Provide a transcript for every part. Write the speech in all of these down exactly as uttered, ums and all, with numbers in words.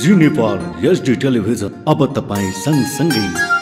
जी Nepal HD television अब तपाईं सँगसँगै।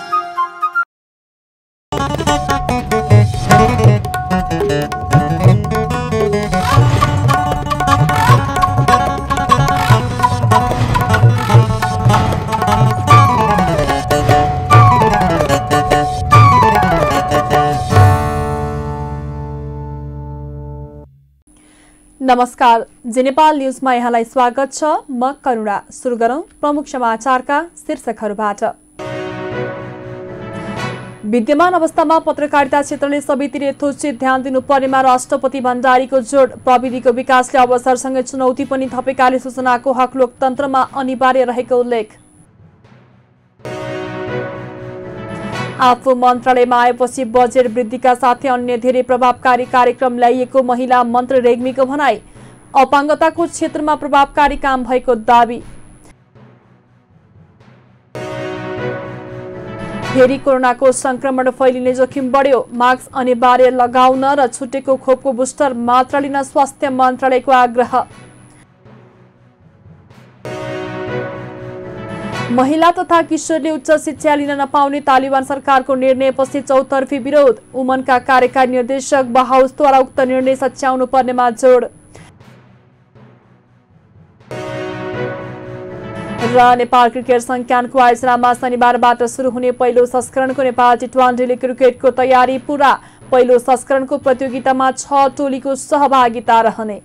नमस्कार, जी नेपाल न्यूजमा यहाँलाई स्वागत छ। म करुणा। सुरु गरौं प्रमुख समाचारका शीर्षकहरूबाट। विद्यमान अवस्थामा पत्रकारिता क्षेत्रले सबैतिर यथोचित ध्यान दिनुपर्नेमा राष्ट्रपति भण्डारीको जोड। प्रविधिको विकासले अवसरसँगै चुनौती पनि थपेकाले सूचनाको हक लोकतन्त्रमा अनिवार्य रहेको उल्लेख। आफू मन्त्रालयमा आएपछि बजेट वृद्धिका साथै अन्य धेरै प्रभावकारी कार्यक्रम ल्याइएको महिला मन्त्री रेग्मीको भनाई। अपाङ्गताको क्षेत्रमा प्रभावकारी काम भएको दावी। फेरि कोरोनाको संक्रमण फैलिने जोखिम बढ्यो। मास्क अनिवार्य लगाउन र छुटेको खोपको बुस्टर मात्रा लिन स्वास्थ्य मन्त्रालयको आग्रह। महिला तथा किशोरले उच्च शिक्षा लिन नपाउने तालिबान सरकारको निर्णयपछि चौतर्फी विरोध। उमनका कार्यकारी निर्देशक बहाउसद्वारा उक्त निर्णय सच्याउनु पर्नेमा जोड। र नेपाल क्रिकेट संज्ञानको आयोजनामा शनिबारबाट सुरु हुने पहिलो संस्करणको नेपाल टी ट्वेन्टी लीग क्रिकेटको तयारी पूरा। पहिलो संस्करणको प्रतियोगितामा छ टोलीको सहभागिता रहने।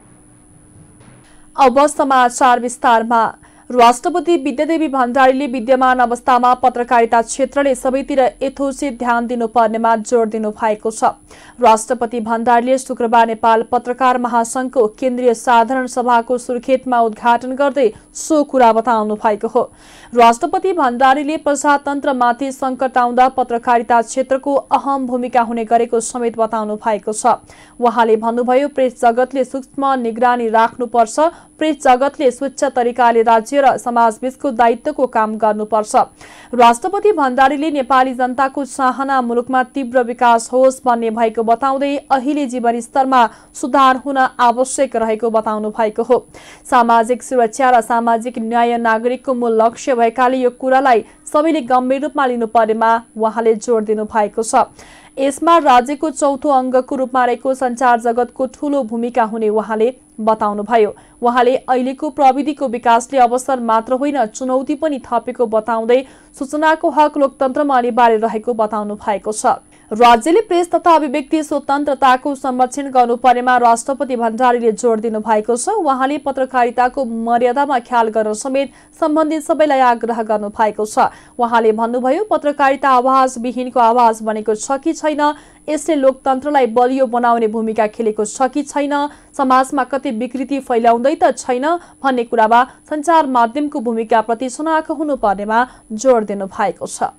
अब समाचार विस्तारमा। राष्ट्रपति विद्यादेवी भण्डारीले विद्यमान अवस्थामा पत्रकारिता क्षेत्रले सबैतिर यथोचित ध्यान दिनुपर्नेमा जोड दिनु भएको छ। राष्ट्रपति भण्डारीले शुक्रबार नेपाल पत्रकार महासंघको केन्द्रीय साधारण सभाको सुर्खेतमा उद्घाटन गर्दै सो कुरा बताउनु भएको हो। राष्ट्रपति भण्डारीले प्रजातन्त्रमाथि संकट आउँदा पत्रकारिता क्षेत्रको अहम भूमिका हुने गरेको समेत बताउनु भएको छ। उहाँले भन्नुभयो, प्रेस जगतले सूक्ष्म निगरानी राख्नुपर्छ। प्रेस जगतले स्वच्छ तरिकाले राज्य र समाजबीचको दायित्वको काम गर्नुपर्छ। राष्ट्रपति भण्डारीले नेपाली जनताको चाहना मुलुकमा तीव्र विकास होस् भन्ने भएको बताउँदै अहिले जीवन स्तरमा सुधार हुन आवश्यक रहेको बताउनु भएको हो। सामाजिक सुरक्षा र सामाजिक न्याय नागरिकको मूल लक्ष्य भएकाले यो कुरालाई सबैले गम्भीर रूपमा लिनुपर्नेमा उहाँले जोड दिनु भएको छ। यसमा राज्यको चौथो अङ्गको रूपमा रहेको सञ्चार जगतको ठूलो भूमिका हुने उहाँले बताउनुभयो। उहाँले अहिलेको प्रविधिको विकासले अवसर मात्र होइन चुनौती पनि थपेको बताउँदै सूचनाको हक लोकतन्त्रमा अनिवार्य रहेको बताउनु भएको छ। राज्यले प्रेस तथा अभिव्यक्ति स्वतन्त्रताको संरक्षण गर्नुपर्नेमा राष्ट्रपति भण्डारीले जोड दिनु भएको छ। उहाँले पत्रकारिताको मर्यादामा ख्याल गर्न समेत सम्बन्धित सबैलाई आग्रह गर्नु भएको छ। उहाँले भन्नुभयो, पत्रकारिता आवाज विहीनको आवाज बनेको छ कि छैन, यसले लोकतन्त्रलाई बलियो बनाउने भूमिका खेलेको छ कि छैन, समाजमा कति विकृति फैलाउँदै त छैन भन्ने कुरामा सञ्चार माध्यमको भूमिकाप्रति सुनाक हुनुपर्नेमा जोड दिनु भएको छ।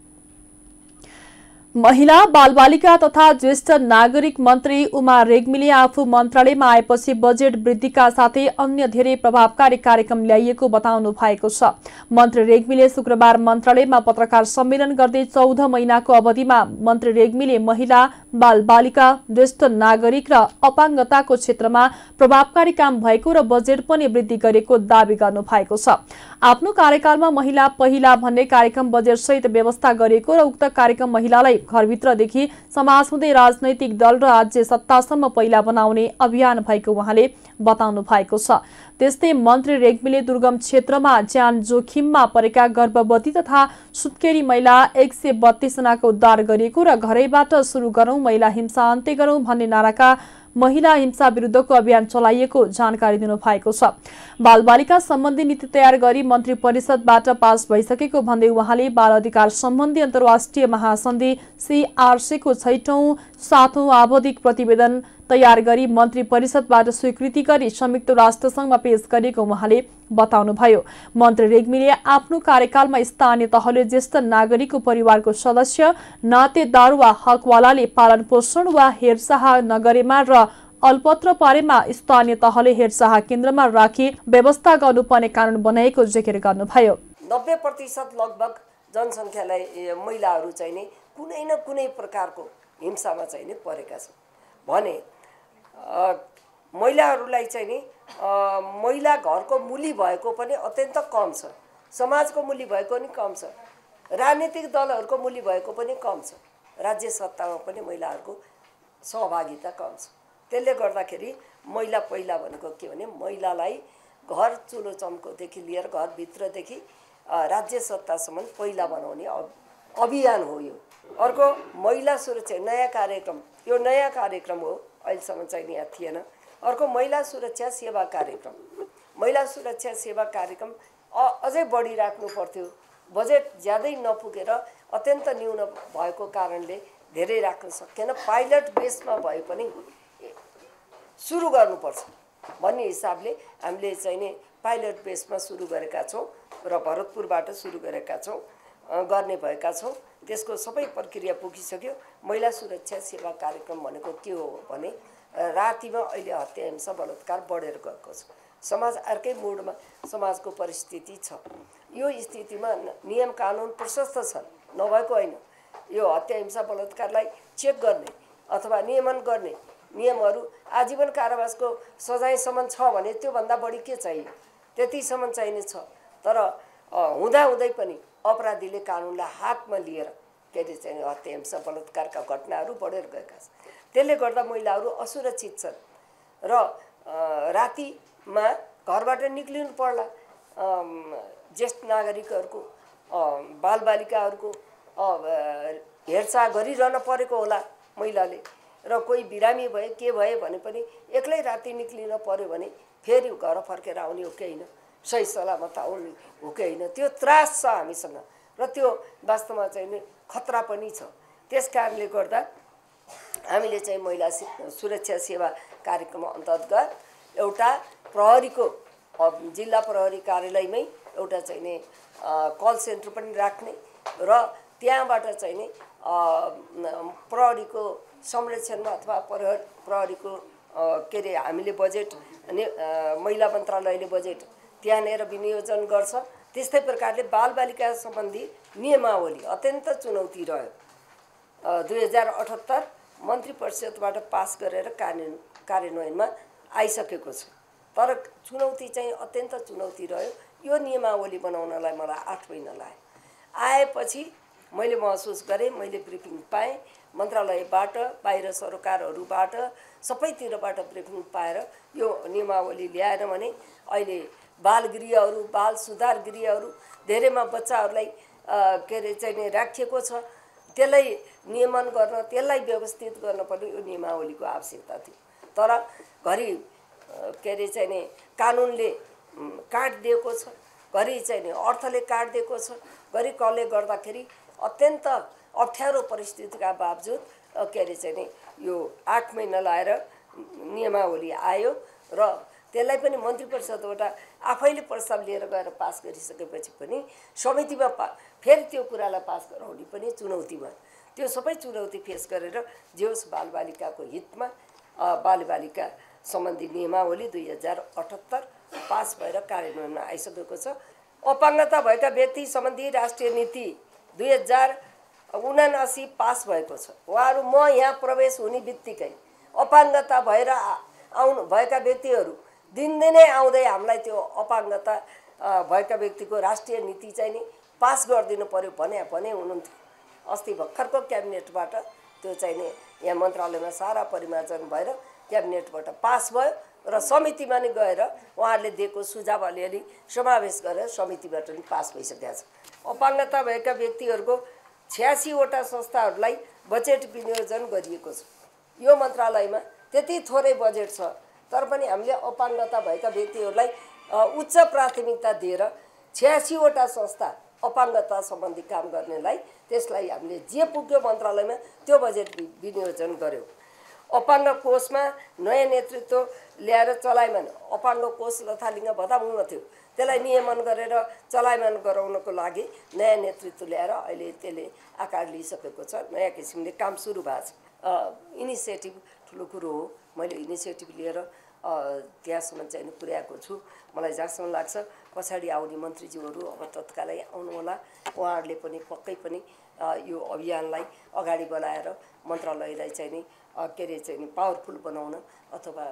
महिला बालबालिका तथा ज्येष्ठ नागरिक मन्त्री उमा रेग्मीले आफू मन्त्रालयमा आएपछि बजेट वृद्धिका साथै अन्य धेरै प्रभावकारी कार्यक्रम ल्याइएको बताउनु भएको छ। मन्त्री रेग्मीले शुक्रबार मन्त्रालयमा पत्रकार सम्मेलन गर्दै चौध महिनाको अवधिमा मन्त्री रेग्मीले महिला, बालबालिका, ज्येष्ठ नागरिक र अपाङ्गताको क्षेत्रमा प्रभावकारी काम भएको र बजेट पनि वृद्धि गरेको दावी गर्नु भएको छ। आफ्नो कार्यकालमा महिला पहिला भन्ने कार्यक्रम बजेट सहित व्यवस्था गरिएको र उक्त कार्यक्रम महिलालाई घरभित्रदेखि समाज हुँदै राजनैतिक दल र राज्य सत्तासम्म पहिला बनाउने अभियान भएको उहाँले बताउनु भएको छ। त्यस्तै मन्त्री रेग्मीले दुर्गम क्षेत्रमा ज्यान जोखिममा परेका गर्भवती तथा सुत्केरी महिला एक सय बत्तीस जनाको उद्धार गरिएको र घरैबाट सुरु गरौं महिला हिंसा अन्त्य गरौं भन्ने नाराका महिला हिंसा विरुद्धको अभियान चलाइएको जानकारी दिनु भएको छ। बालबालिका सम्बन्धी नीति तयार गरी मन्त्री परिषदबाट पास भइसकेको भन्दै उहाँले बाल अधिकार सम्बन्धी अन्तर्राष्ट्रिय महासन्धि सीआरसी को छैटौं सातौं आवधिक प्रतिवेदन तयार गरी मन्त्री परिषदबाट स्वीकृति गरी संयुक्त राष्ट्रसङ्घमा पेश गरेको उहाँले बताउनुभयो। मन्त्री रेग्मीले आफ्नो कार्यकालमा स्थानीय तहले ज्येष्ठ नागरिकको परिवारको सदस्य, नातेदार वा हकवालाले पालन पोषण वा हेरचाह नगरेमा र अल्पत्र पारेमा स्थानीय तहले हेरचाह केन्द्रमा राखी व्यवस्था गर्नुपर्ने कानून बनाएको जिकिर गर्नुभयो। नब्बे प्रतिशत लगभग जनसङ्ख्यालाई महिलाहरू चाहिँ नि कुनै न कुनै प्रकारको हिंसामा चाहिँ नि परेका छन् भने महिलाहरूलाई चाहिँ नि महिला घरको मूली भएको पनि अत्यन्त कम छ, समाजको मूली भएको पनि कम छ, राजनीतिक दलहरूको मूली भएको पनि कम छ, राज्य सत्तामा पनि महिलाहरूको सहभागिता कम छ। त्यसले गर्दाखेरि महिला पहिला भनेको के भने महिलालाई घर चुलो चम्कोदेखि लिएर घरभित्रदेखि राज्य सत्तासम्म पहिला बनाउने अभियान हो यो। अर्को महिला सुरक्षा नयाँ कार्यक्रम, यो नयाँ कार्यक्रम हो, अहिलेसम्म चाहिँ यहाँ थिएन। अर्को महिला सुरक्षा सेवा कार्यक्रम, महिला सुरक्षा सेवा कार्यक्रम अझै बढिराख्नु पर्थ्यो। बजेट ज्यादै नपुगेर अत्यन्त न्यून भएको कारणले धेरै राख्न सकेन। पाइलट बेसमा भए पनि सुरु गर्नुपर्छ भन्ने हिसाबले हामीले चाहिँ नि पाइलट बेसमा सुरु गरेका छौँ र भरतपुरबाट सुरु गरेका छौँ, गर्ने भएका छौँ। त्यसको सबै प्रक्रिया पुगिसक्यो। महिला सुरक्षा सेवा कार्यक्रम भनेको के हो भने रातिमा अहिले हत्या हिंसा बलात्कार बढेर गएको छ। समाज अर्कै मोडमा समाजको परिस्थिति छ। यो स्थितिमा नियम कानुन प्रशस्त छन्, नभएको होइन। यो हत्या हिंसा बलात्कारलाई चेक गर्ने अथवा नियमन गर्ने नियमहरू आजीवन कारावासको सजायसम्म छ भने त्योभन्दा बढी के चाहियो, त्यतिसम्म चाहिने छ। तर हुँदाहुँदै पनि अपराधीले कानुनलाई हातमा लिएर के अरे चाहिँ हत्या हिंसा बलात्कारका घटनाहरू बढेर गएका छन्। त्यसले गर्दा महिलाहरू असुरक्षित छन् र रातिमा घरबाट निक्लिनु पर्ला। ज्येष्ठ नागरिकहरूको बालबालिकाहरूको हेरचाह गरिरहन परेको होला महिलाले, र कोही बिरामी भए के भए भने पनि एक्लै राति निक्लिन पर्यो भने फेरि घर फर्केर आउने हो कि होइन, सही सलामत आउने हो कि होइन, त्यो त्रास छ हामीसँग र त्यो वास्तवमा चाहिँ नि खतरा पनि छ। त्यस कारणले गर्दा हामीले चाहिँ महिला सुरक्षा सेवा कार्यक्रम अन्तर्गत एउटा प्रहरीको जिल्ला प्रहरी कार्यालयमै एउटा चाहिँ नि कल सेन्टर पनि राख्ने र त्यहाँबाट चाहिँ नि प्रहरीको संरक्षणमा अथवा प्रहरी प्रहरीको के अरे हामीले बजेट महिला मन्त्रालयले बजेट त्यहाँनिर विनियोजन गर्छ। त्यस्तै प्रकारले बालबालिका सम्बन्धी नियमावली अत्यन्त चुनौती रह्यो। दुई हजार अठहत्तर मन्त्री परिषदबाट पास गरेर कार्यान्वयन कार्यान्वयनमा आइसकेको छ, तर चुनौती चाहिँ अत्यन्त चुनौती रह्यो। यो नियमावली बनाउनलाई मलाई आठ महिना लाग्यो। आएपछि मैले महसुस गरेँ, मैले ब्रिफिङ पाएँ मन्त्रालयबाट, बाहिर सरकारहरूबाट, सबैतिरबाट ब्रिफिङ पाएर यो नियमावली ल्याएर भने अहिले बाल गृहहरू, बाल सुधार गृहहरू धेरैमा बच्चाहरूलाई के अरे चाहिँ राखिएको छ। त्यसलाई नियमन गर्न, त्यसलाई व्यवस्थित गर्न पनि यो नियमावलीको आवश्यकता थियो। तर घरि के अरे चाहिँ नि कानुनले काट दिएको छ, घरि चाहिँ नि अर्थले काट दिएको छ, घरि कसले गर्दाखेरि अत्यन्त अप्ठ्यारो परिस्थितिका बावजुद के अरे चाहिँ नि यो आठ महिना लाएर नियमावली आयो र त्यसलाई पनि मन्त्री परिषदबाट आफैले प्रस्ताव लिएर गएर पास गरिसकेपछि पनि समितिमा पा फेरि त्यो कुरालाई पास गराउने पनि चुनौती भयो। त्यो सबै चुनौती फेस गरेर जे होस् बालबालिकाको हितमा बालबालिका सम्बन्धी नियमावली दुई हजार अठहत्तर पास भएर कार्यान्वयनमा आइसकेको छ। अपाङ्गता भएका व्यक्ति सम्बन्धी राष्ट्रिय नीति दुई हजार उनासी पास भएको छ। उहाँहरू म यहाँ प्रवेश हुने बित्तिकै अपाङ्गता भएर आउनु भएका व्यक्तिहरू दिनदिनै आउँदै हामीलाई त्यो अपाङ्गता भएका व्यक्तिको राष्ट्रिय नीति चाहिँ नि पास गरिदिनु पर्यो भने भने हुनुहुन्थ्यो। अस्ति भर्खरको क्याबिनेटबाट त्यो चाहिँ नि यहाँ मन्त्रालयमा सारा परिमार्जन भएर क्याबिनेटबाट पास भयो र समितिमा नि गएर उहाँहरूले दिएको सुझाव अलिअलि समावेश गरेर समितिबाट पनि पास भइसकेको छ। अपाङ्गता भएका व्यक्तिहरूको छ्यासीवटा संस्थाहरूलाई बजेट विनियोजन गरिएको छ। यो मन्त्रालयमा त्यति थोरै बजेट छ, तर पनि हामीले अपाङ्गता भएका व्यक्तिहरूलाई उच्च प्राथमिकता दिएर छ्यासीवटा संस्था अपाङ्गता सम्बन्धी काम गर्नेलाई त्यसलाई हामीले जे पुग्यो मन्त्रालयमा त्यो बजेट विनियोजन गर्यो। अपाङ्ग कोषमा नयाँ नेतृत्व ल्याएर चलायमान, अपाङ्ग कोष लथालिङ्ग भत्ता हुन थियो, त्यसलाई नियमन गरेर चलायमान गराउनको लागि नयाँ नेतृत्व ल्याएर अहिले त्यसले आकार लिइसकेको छ। नयाँ किसिमले काम सुरु भएको छ। इनिसिएटिभ ठुलो कुरो हो। मैले इनिसिएटिभ लिएर त्यहाँसम्म चाहिँ पुर्याएको छु। मलाई जहाँसम्म लाग्छ पछाडि आउने मन्त्रीज्यूहरू अब तत्कालै आउनुहोला, उहाँहरूले पनि पक्कै पनि यो अभियानलाई अगाडि बढाएर मन्त्रालयलाई चाहिँ नि के अरे चाहिँ नि पावरफुल बनाउन अथवा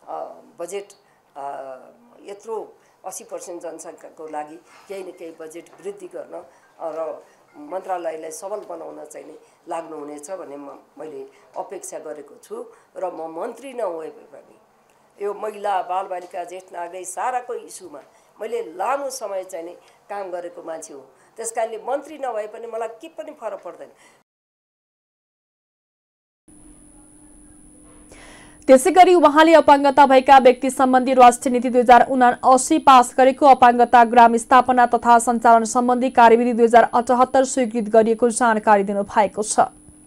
बजेट यत्रो अस्सी पर्सेन्ट जनसङ्ख्याको लागि केही न केही बजेट वृद्धि गर्न र मन्त्रालयलाई सबल बनाउन चाहिँ नि लाग्नुहुनेछ भन्ने म मैले अपेक्षा गरेको छु र म मन्त्री नभए पनि यो महिला बालबालिका ज्येष्ठ नागरिक साराको इस्युमा मैले लामो समय चाहिँ नि काम गरेको मान्छे हो। त्यसकारणले मन्त्री नभए पनि मलाई के पनि फरक पर्दैन। त्यसैगरी उहाँले अपाङ्गता भएका व्यक्ति सम्बन्धी राष्ट्रिय नीति दुई हजार उनासी पास गरेको अपाङ्गता ग्राम स्थापना तथा सञ्चालन सम्बन्धी कार्यविधि दुई हजार अठहत्तर स्वीकृत गरिएको जानकारी दिनुभएको छ।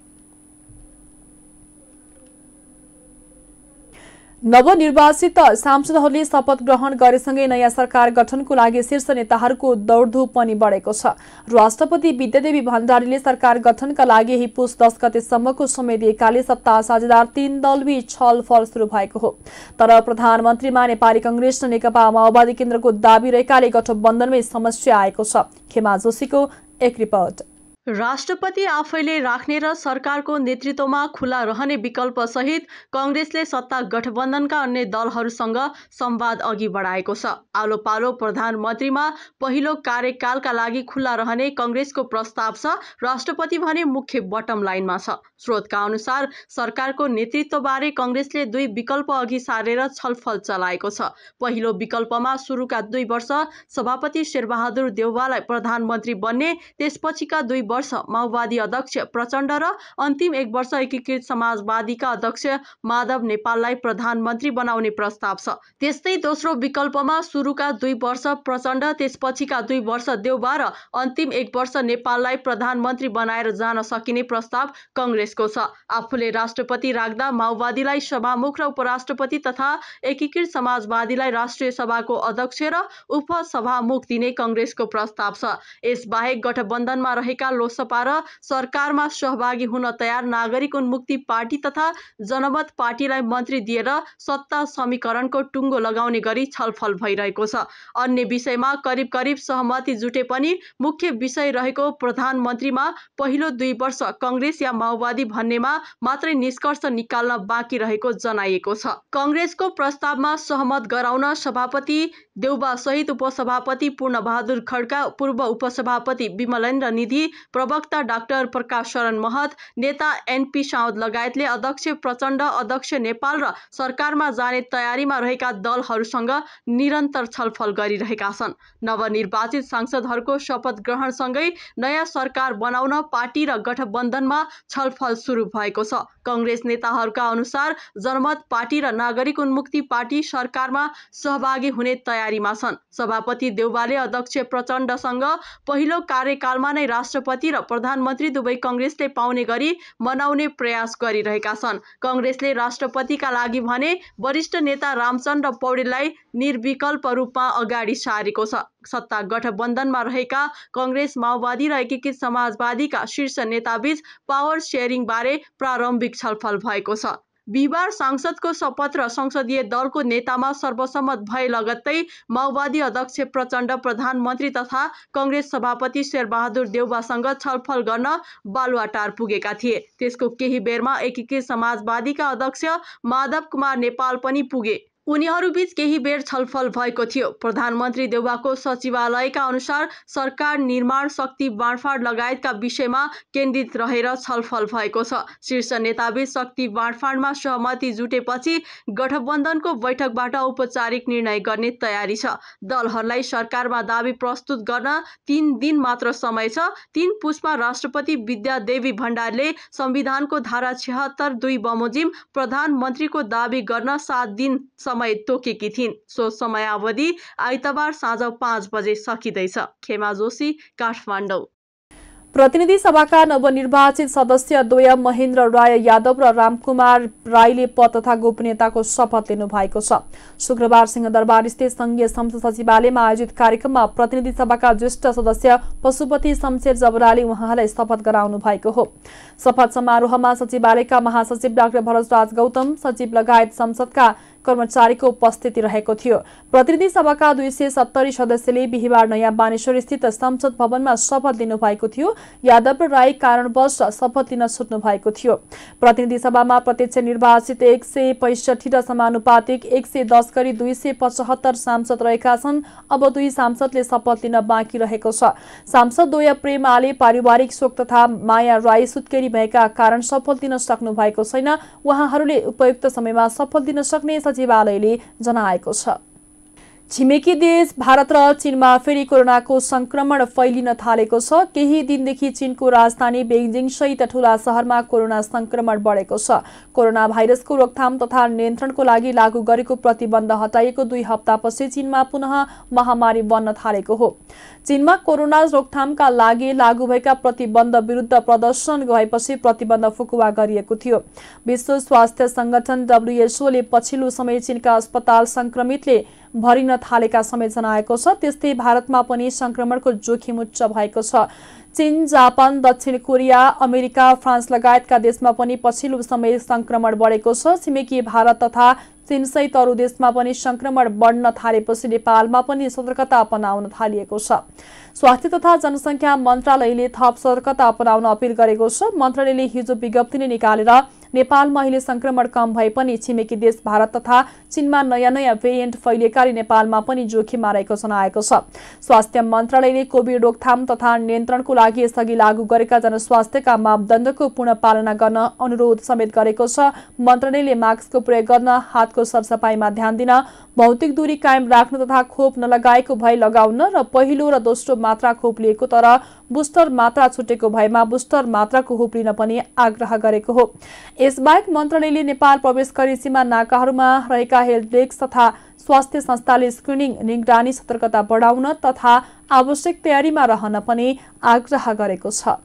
नवनिर्वाचित सांसदहरूले शपथ ग्रहण गरेसँगै नयाँ सरकार गठनको लागि शीर्ष नेताहरूको दौडधुप पनि बढेको छ। राष्ट्रपति विद्यादेवी भण्डारीले सरकार गठनका लागि यही पुस दस गतेसम्मको समय दिएकाले सत्ता साझेदार तीन दलबीच छलफल सुरु भएको हो। तर प्रधानमन्त्रीमा नेपाली कांग्रेस र नेकपा माओवादी केन्द्रको दाबी रहेकाले गठबन्धनमै समस्या आएको छ। खेमा जोशीको एक रिपोर्ट। राष्ट्रपति आफैले राख्ने र सरकारको नेतृत्वमा खुला रहने विकल्प सहित कांग्रेसले सत्ता गठबन्धनका अन्य दलहरूसँग संवाद अघि बढाएको छ। आलो पालो प्रधानमन्त्रीमा पहिलो कार्यकालका लागि खुला रहने कांग्रेसको प्रस्ताव छ। राष्ट्रपति भने मुख्य बटम लाइनमा छ। स्रोतका अनुसार सरकारको नेतृत्वबारे कांग्रेसले दुई विकल्प अघि सारेर छलफल चलाएको छ। पहिलो विकल्पमा सुरुका दुई वर्ष सभापति शेरबहादुर देउवालाई प्रधानमन्त्री बन्ने, त्यसपछिका दुई वर्ष माओवादी अध्यक्ष प्रचण्ड र अन्तिम एक वर्ष एकीकृत समाजवादीका अध्यक्ष माधव नेपाललाई प्रधानमन्त्री बनाउने प्रस्ताव छ। त्यस्तै दोस्रो विकल्पमा सुरुका दुई वर्ष प्रचण्ड, त्यसपछिका दुई वर्ष देउवा र अन्तिम एक वर्ष नेपाललाई प्रधानमन्त्री बनाएर जान सकिने प्रस्ताव कांग्रेसको छ। आफूले राष्ट्रपति राख्दा माओवादीलाई सभामुख र उपराष्ट्रपति तथा एकीकृत समाजवादीलाई राष्ट्रिय सभाको अध्यक्ष र उपसभामुख दिने कांग्रेसको प्रस्ताव छ। यसबाहेक गठबन्धनमा रहेका लोकसभा र सरकारमा सहभागी हुन तयार नागरिक उन्मुक्ति पार्टी तथा जनमत पार्टीलाई मन्त्री दिएर सत्ता समीकरणको टुङ्गो लगाउने गरी छलफल भइरहेको छ। अन्य विषयमा करिब करिब सहमति जुटे पनि मुख्य विषय रहेको प्रधानमन्त्रीमा पहिलो दुई वर्ष कांग्रेस या माओवादी भन्नेमा मात्रै निष्कर्ष निकाल्न बाँकी रहेको जनाइएको छ। कांग्रेसको प्रस्तावमा सहमत गराउन सभापति देउवा सहित उपसभापति पूर्णबहादुर खड्का, पूर्व उपसभापति विमलेन्द्र निधि, प्रवक्ता डाक्टर प्रकाश शरण महत, नेता एनपी साउद लगायतले अध्यक्ष प्रचण्ड, अध्यक्ष नेपाल र सरकारमा जाने तयारीमा रहेका दलहरूसँग निरन्तर छलफल गरिरहेका छन्। नवनिर्वाचित सांसदहरूको शपथ ग्रहणसँगै नयाँ सरकार बनाउन पार्टी र गठबन्धनमा छलफल सुरु भएको छ। कांग्रेस नेताहरूका अनुसार जनमत पार्टी र नागरिक उन्मुक्ति पार्टी सरकारमा सहभागी हुने तयारीमा छन्। सभापति देउवाले अध्यक्ष प्रचण्डसँग पहिलो कार्यकालमा नै राष्ट्रपति र प्रधानमन्त्री दुवै कांग्रेसले पाउने गरी मनाउने प्रयास गरिरहेका छन्। कांग्रेसले राष्ट्रपतिका लागि भने वरिष्ठ नेता रामचन्द्र पौडेललाई निर्विकल्प रूपमा अगाडि सारेको छ। सत्ता गठबन्धनमा रहेका कांग्रेस, माओवादी र एकीकृत समाजवादीका शीर्ष नेताबीच पावर शेयरिङ बारे प्रारम्भिक छलफल भएको छ। बिहिबार सांसदको शपथ र संसदीय दलको नेतामा सर्वसम्मत भए लगत्तै माओवादी अध्यक्ष प्रचण्ड प्रधानमन्त्री तथा कांग्रेस सभापति शेरबहादुर देउवासँग छलफल गर्न बालुवाटार पुगेका थिए। त्यसको केही बेरमा एकीकृत समाजवादीका अध्यक्ष माधव कुमार नेपाल पनि पुगे। उनीहरूबीच केही बेर छलफल भएको थियो। प्रधानमन्त्री देउवाको सचिवालयका अनुसार सरकार निर्माण, शक्ति बाँडफाँड लगायतका विषयमा केन्द्रित रहेर छलफल भएको छ। शीर्ष नेताबीच शक्ति बाँडफाँडमा सहमति जुटेपछि गठबन्धनको बैठकबाट औपचारिक निर्णय गर्ने तयारी छ। दलहरूलाई सरकारमा दाबी प्रस्तुत गर्न तीन दिन मात्र समय छ। तीन पुसमा राष्ट्रपति विद्यादेवी भण्डारीले संविधानको धारा छिहत्तर दुई बमोजिम प्रधानमन्त्रीको दाबी गर्न सात दिन समय तोकेकी थिइन्। सो समयावधि आइतबार साँझ पाँच बजे सकिँदैछ। खेमा जोशी, काठमाडौँ। प्रतिनिधि सभाका नवनिर्वाचित सदस्य द्वय महेन्द्र राय यादव र रामकुमार राईले पद तथा गोपनीयताको शपथ लिनु भएको छ। शुक्रबार सिंहदरबार स्थित संघीय संसद सचिवालयमा आयोजित कार्यक्रममा प्रतिनिधि सभाका ज्येष्ठ सदस्य पशुपति शमशेर जबराले उहाँलाई शपथ गराउनु भएको हो। शपथ समारोहमा सचिवालयका महासचिव डाक्टर भरतराज गौतम, सचिव लगायत संसदका कर्मचारीको उपस्थिति रहेको थियो। प्रतिनिधि सभाका दुई सय सत्तरी सदस्यले बिहिबार नयाँ बानेश्वर स्थित संसद भवनमा शपथ लिनुभएको थियो। यादव र राई कारणवश शपथ लिन छुट्नु भएको थियो। प्रतिनिधि सभामा प्रत्यक्ष निर्वाचित एक सय पैंसठी र समानुपातिक एक सय दस गरी दुई सय पचहत्तर सांसद रहेका छन्। अब दुई सांसदले शपथ लिन बाँकी रहेको छ। सांसद दोया प्रेमाले पारिवारिक शोक तथा माया राई सुत्केरी भएका कारण शपथ लिन सक्नु भएको छैन। उहाँहरूले उपयुक्त समयमा शपथ लिन सक्ने सचिवालयले जनाएको छ। छिमेकी देश भारत र चीनमा फेरि कोरोनाको संक्रमण फैलिन थालेको छ। केही दिनदेखि चीनको राजधानी बेइजिङ सहित ठूला शहरमा कोरोना संक्रमण बढेको छ। कोरोना भाइरसको रोकथाम तथा नियन्त्रणको लागि लागू गरेको प्रतिबन्ध हटाइएको दुई हप्तापछि चीनमा पुनः महामारी बन्न थालेको हो। चीनमा कोरोना रोकथामका लागि लागू भएका प्रतिबन्ध विरुद्ध प्रदर्शन गएपछि प्रतिबन्ध फुकुवा गरिएको थियो। विश्व स्वास्थ्य संगठन डब्ल्युएचओ ले पछिल्लो समय चीनका अस्पताल संक्रमितले भरिन थालेका समय जनाएको छ। त्यस्तै भारतमा पनि संक्रमणको जोखिम उच्च भएको छ। चीन, जापान, दक्षिण कोरिया, अमेरिका, फ्रान्स लगायतका देशमा पनि पछिल्लो समय संक्रमण बढेको छ। छिमेकी भारत तथा चीनसहित अरू देशमा पनि संक्रमण बढ्न थालेपछि नेपालमा पनि सतर्कता अपनाउन थालिएको छ। स्वास्थ्य तथा जनसङ्ख्या मन्त्रालयले थप सतर्कता अपनाउन अपिल गरेको छ। मन्त्रालयले हिजो विज्ञप्ति नै निकालेर नेपालमा अहिले संक्रमण कम भए पनि छिमेकी देश भारत तथा चीनमा नयाँ नयाँ भेरिएन्ट फैलिएकाले नेपालमा पनि जोखिममा रहेको जनाएको छ। स्वास्थ्य मन्त्रालयले कोभिड रोकथाम तथा नियन्त्रणको लागि यसअघि लागू गरेका जनस्वास्थ्यका मापदण्डको पूर्ण पालना गर्न अनुरोध समेत गरेको छ। मन्त्रालयले मास्कको प्रयोग गर्न, हातको सरसफाइमा ध्यान दिन, भौतिक दूरी कायम राख्न तथा खोप नलगाएको भए लगाउन र पहिलो र दोस्रो मात्रा खोप लिएको तर बुस्टर मात्रा छुटेको भएमा बुस्टर मात्राको खोप लिन पनि आग्रह गरेको हो। यसबाहेक मन्त्रालयले नेपाल प्रवेश गरी सीमा नाकाहरूमा रहेका हेल्प डेस्क तथा स्वास्थ्य संस्थाले स्क्रिनिङ, निगरानी, सतर्कता बढाउन तथा आवश्यक तयारीमा रहन पनि आग्रह गरेको छ।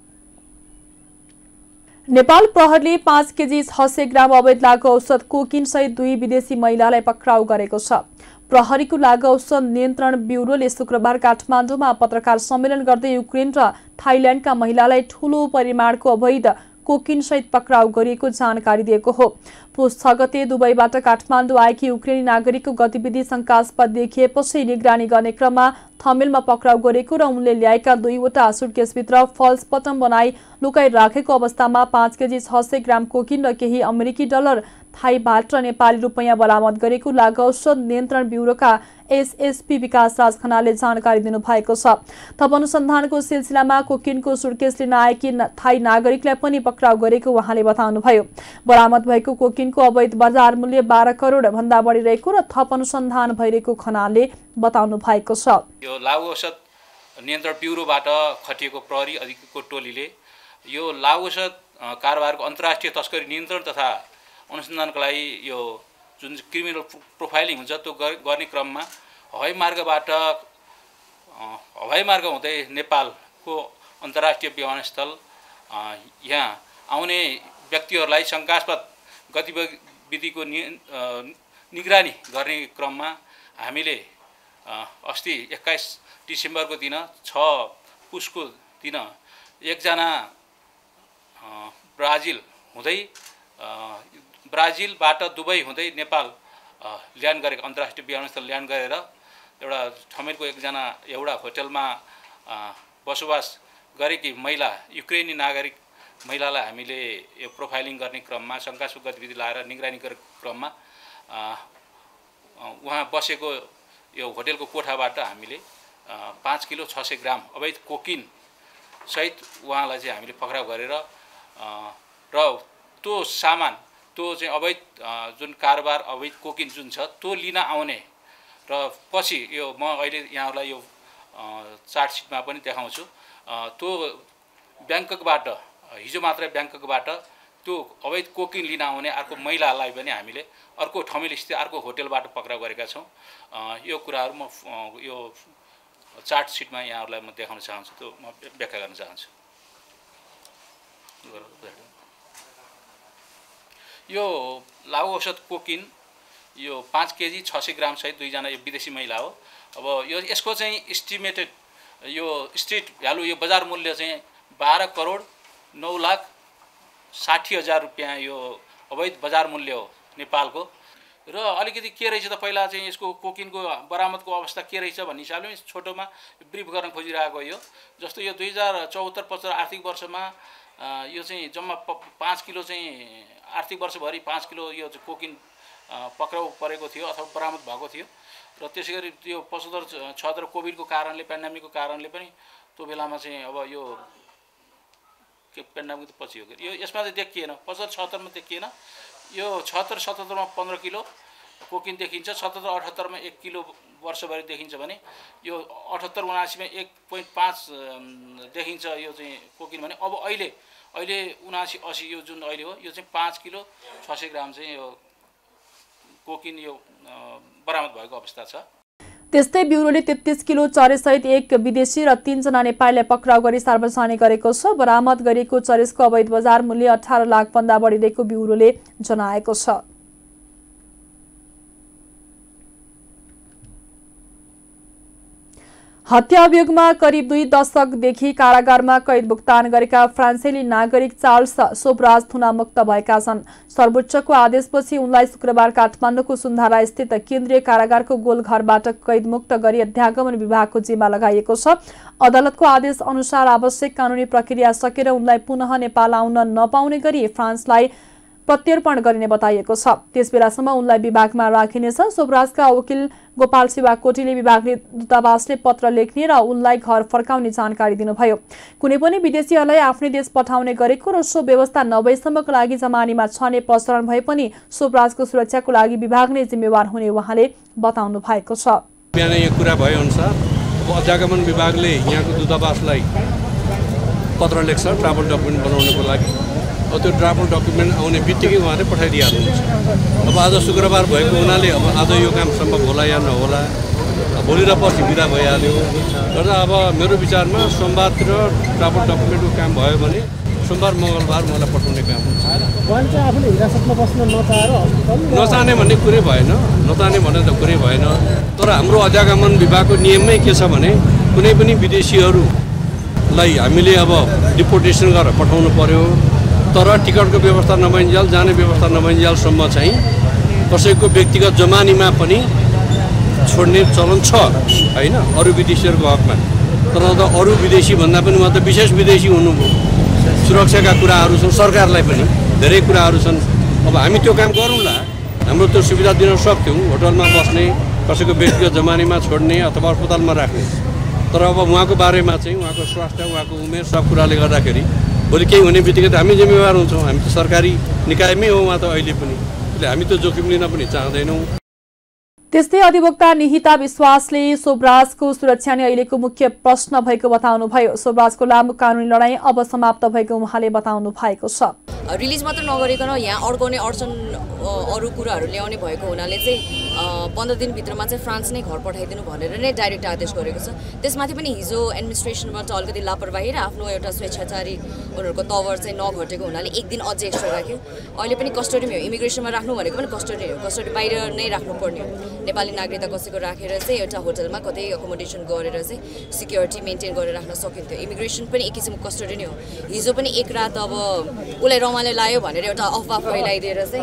नेपाल प्रहरीले पाँच केजी छ सय ग्राम अवैध लागु औषध कोकिन सहित दुई विदेशी महिलालाई पक्राउ गरेको छ। प्रहरीको लागु औषध नियन्त्रण ब्युरोले शुक्रबार काठमाडौँमा पत्रकार सम्मेलन गर्दै युक्रेन र थाइल्याण्डका महिलालाई ठूलो परिमाणको अवैध कोकिन सहित पक्राउ गरिएको जानकारी दिएको हो। पुस छ गते दुबईबाट काठमाडौँ आएकी युक्रेनी नागरिकको गतिविधि शंकास्पद देखिएपछि निगरानी गर्ने क्रममा थमेलमा पक्राउ गरेको र उनले ल्याएका दुईवटा सुटकेसभित्र फल्स बटम बनाई लुकाई राखेको अवस्थामा पाँच केजी छ सय ग्राम कोकिन र केही अमेरिकी डलर, थाई बाट र नेपाली रुपैयाँ बरामद गरेको लागु औषध नियन्त्रण ब्युरोका एसएसपी विकास राज खनालले जानकारी दिनुभएको छ। थप अनुसन्धानको सिलसिलामा कोकिनको सुटकेस लिन आएकी थाई नागरिकलाई पनि पक्राउ गरेको उहाँले बताउनुभयो। बरामद भएको कोकिनको अवैध बजार मूल्य बाह्र करोड भन्दा बढी रहेको र थप अनुसन्धान भइरहेको खनालले बताउनु भएको छ। यो लागु औषध नियन्त्रण ब्युरोबाट खटिएको प्रहरी अधिकारीको टोलीले यो लागु औषध कारोबारको अन्तर्राष्ट्रिय तस्करी नियन्त्रण तथा अनुसन्धानको लागि यो जुन क्रिमिनल प्रोफाइलिङ हुन्छ त्यो गर्ने क्रममा हवाई मार्गबाट हवाई मार्ग हुँदै नेपालको अन्तर्राष्ट्रिय विमानस्थल यहाँ आउने व्यक्तिहरूलाई शङ्कास्पद गतिविधिको निगरानी गर्ने क्रममा हामीले अस्ति एक्काइस डिसेम्बरको दिन छ पुसको दिन एकजना ब्राजिल हुँदै ब्राजिलबाट दुबई हुँदै नेपाल ल्यान्ड गरेको अन्तर्राष्ट्रिय विमानस्थल ल्यान्ड गरेर एउटा ठमेलको एकजना एउटा होटलमा बसोबास गरेकी महिला युक्रेनी नागरिक महिलालाई हामीले यो प्रोफाइलिङ गर्ने क्रममा शङ्कास्पद गतिविधि लाएर निगरानी गरेको क्रममा उहाँ बसेको यो होटलको कोठाबाट हामीले पाँच किलो छ सय ग्राम अवैध कोकिन सहित उहाँलाई चाहिँ हामीले पक्राउ गरेर र त्यो सामान त्यो चाहिँ अवैध जुन कारोबार अवैध कोकिन जुन छ त्यो लिन आउने र पछि यो म अहिले यहाँहरूलाई यो चार्टसिटमा पनि देखाउँछु। त्यो ब्याङ्ककबाट हिजो मात्रै ब्याङ्ककबाट त्यो अवैध कोकिन लिन आउने अर्को महिलालाई पनि हामीले अर्को ठमेल स्थित अर्को होटलबाट पक्राउ गरेका छौँ। यो कुराहरू म यो चार्टसिटमा यहाँहरूलाई म देखाउन चाहन्छु, त्यो म व्याख्या गर्न चाहन्छु। यो लागु औषध कोकिन यो पाँच केजी छ सय ग्राम सहित दुईजना यो विदेशी महिला हो। अब यो यसको चाहिँ इस्टिमेटेड यो स्ट्रिट भ्यालु यो बजार मूल्य चाहिँ बाह्र करोड नौ लाख साठी हजार रुपियाँ यो अवैध बजार मूल्य हो नेपालको। र अलिकति के रहेछ त पहिला चाहिँ यसको कोकिनको बरामदको अवस्था के रहेछ भन्ने हिसाबले छोटोमा ब्रिफ गर्न खोजिरहेको यो जस्तो यो दुई हजार चौहत्तर पचहत्तर आर्थिक वर्षमा यो चाहिँ जम्मा पाँच किलो चाहिँ आर्थिक वर्षभरि पाँच किलो यो कोकिन पक्राउ परेको थियो अथवा बरामद भएको थियो र त्यसै गरी त्यो पचहत्तर छहत्तर कोभिडको कारणले पेन्डेमिकको कारणले पनि त्यो बेलामा चाहिँ अब यो के पेन्डेमिक त पछि हो यो यसमा चाहिँ देखिएन पचहत्तर छहत्तरमा देखिएन यो छहत्तर सतहत्तरमा पन्ध्र किलो कोकिन देखिन्छ सतहत्तर अठहत्तरमा एक किलो वर्षभरि देखिन्छ भने यो अठहत्तर उनासीमा एक पोइन्ट पाँच देखिन्छ यो चाहिँ कोकिन भने अब अहिले अहिले उनासी असी यो जुन अहिले हो यो चाहिँ पाँच किलो छ सय ग्राम चाहिँ यो कोकिन यो बरामद भएको अवस्था छ। त्यस्तै ब्युरोले तेत्तीस किलो चरेसहित एक विदेशी र तीनजना नेपालीलाई पक्राउ गरी सार्वजनिक गरेको छ। बरामद गरिएको चरेसको अवैध बजार मूल्य अठार लाख भन्दा बढी रहेको ब्युरोले जनाएको छ। हत्या अभियोगमा करिब दुई दशकदेखि कारागारमा कैद भुक्तान गरेका फ्रान्सेली नागरिक चार्ल्स सोब्राज थुनामुक्त भएका छन्। सर्वोच्चको आदेशपछि उनलाई शुक्रबार काठमाडौँको सुन्धारा स्थित केन्द्रीय कारागारको गोलघरबाट कैदमुक्त गरी अध्यागमन विभागको जिम्मा लगाइएको छ। अदालतको आदेश अनुसार आवश्यक कानुनी प्रक्रिया सकेर उनलाई पुनः नेपाल आउन नपाउने गरी फ्रान्सलाई प्रत्यर्पण गरिने बताइएको छ। त्यसबेलासम्म उनलाई विभागमा राखिनेछ। सोब्राजका वकिल गोपाल शिवा कोटीले विभागले दूतावासले पत्र लेख्ने र उनलाई घर फर्काउने जानकारी दिनुभयो। कुनै पनि विदेशीहरूलाई आफ्नै देश पठाउने गरेको र सो व्यवस्था नभएसम्मको लागि जमानीमा छने प्रसारण भए पनि सोब्राजको सुरक्षाको लागि विभाग नै जिम्मेवार हुने उहाँले बताउनु भएको छ। बिहान यो कुरा भए अनुसार अध्यागमन विभागले यहाँको दूतावासलाई पत्र लेख्छ ट्राभल डकुमेन्ट बनाउनको लागि। अब त्यो ट्राभल डकुमेन्ट आउने बित्तिकै उहाँले पठाइदिइहाल्नुहुन्छ। अब आज शुक्रबार भएको हुनाले अब आज यो काम सम्भव होला या नहोला, भोलि र पर्सि बिदा भइहाल्यो र अब मेरो विचारमा सोमबारतिर ट्राभल डकुमेन्टको काम भयो भने सोमबार मङ्गलबार मलाई पठाउने काम हुन्छ। नचाहने भन्ने कुरै भएन, नचाहने भन्ने त कुरै भएन। तर हाम्रो अध्यागमन विभागको नियममै के छ भने कुनै पनि विदेशीहरूलाई हामीले अब डिपोर्टेसन गरेर पठाउनु पर्यो। तर टिकटको व्यवस्था नभइन्जेल जाने व्यवस्था नभइन्जेलसम्म चाहिँ कसैको व्यक्तिगत जमानीमा पनि छोड्ने चलन छ होइन अरू विदेशीहरूको हकमा। तर त अरू विदेशी भन्दा पनि उहाँ त विशेष विदेशी हुनुभयो। सुरक्षाका कुराहरू छन्, सरकारलाई पनि धेरै कुराहरू छन्। अब हामी त्यो काम गरौँला, हाम्रो त्यो सुविधा दिन सक्थ्यौँ, होटलमा बस्ने, कसैको व्यक्तिगत जमानीमा छोड्ने अथवा अस्पतालमा राख्ने। तर अब उहाँको बारेमा चाहिँ उहाँको स्वास्थ्य, उहाँको उमेर सब कुराले गर्दाखेरि भोलि केही हुने बित्तिकै त हामी जिम्मेवार हुन्छौँ। हामी त सरकारी निकायमै हो उहाँ त अहिले पनि, त्यसले हामी त जोखिम लिन पनि चाहँदैनौँ। त्यस्तै अधिवक्ता निहिता विश्वासले सोब्राजको सुरक्षा नै अहिलेको मुख्य प्रश्न भएको बताउनुभयो। सोब्राजको लामो कानुनी लडाईँ अब समाप्त भएको उहाँले बताउनु भएको छ। रिलिज मात्र नगरिकन यहाँ अड्काउने अडचन अरू कुराहरू ल्याउने भएको हुनाले चाहिँ पन्ध्र दिनभित्रमा चाहिँ फ्रान्स नै घर पठाइदिनु भनेर नै डाइरेक्ट आदेश गरेको छ। त्यसमाथि पनि हिजो एडमिनिस्ट्रेसनबाट अलिकति लापरवाही र आफ्नो एउटा स्वेच्छाचारी उनीहरूको तवर चाहिँ नघटेको हुनाले एक दिन अझै एक्स्ट्रा राख्यो। अहिले पनि कस्टडीमै हो, इमिग्रेसनमा राख्नु भनेको पनि कस्टडी हो, कस्टडी बाहिर नै राख्नुपर्ने हो। नेपाली नागरिकता कसैको राखेर चाहिँ एउटा होटलमा कतै एकोमोडेसन गरेर चाहिँ सिक्योरिटी मेन्टेन गरेर राख्न सकिन्थ्यो। इमिग्रेसन पनि एक किसिमको कस्टडी नै हो। हिजो पनि एक रात अब उसलाई रमाले लायो भनेर एउटा अफवाह फैलाइदिएर चाहिँ